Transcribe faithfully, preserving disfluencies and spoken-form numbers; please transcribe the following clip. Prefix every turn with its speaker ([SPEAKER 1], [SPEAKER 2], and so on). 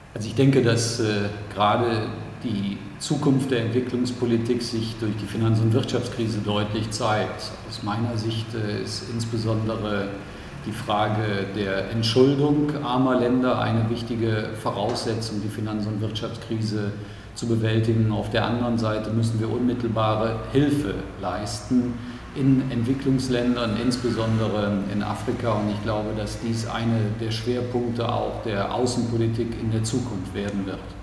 [SPEAKER 1] Also ich denke, dass äh, gerade die Zukunft der Entwicklungspolitik sich durch die Finanz- und Wirtschaftskrise deutlich zeigt. Aus meiner Sicht äh, ist insbesondere die Frage der Entschuldung armer Länder eine wichtige Voraussetzung, die Finanz- und Wirtschaftskrise zu bewältigen. Auf der anderen Seite müssen wir unmittelbare Hilfe leisten in Entwicklungsländern, insbesondere in Afrika. Und ich glaube, dass dies einer der Schwerpunkte auch der Außenpolitik in der Zukunft werden wird.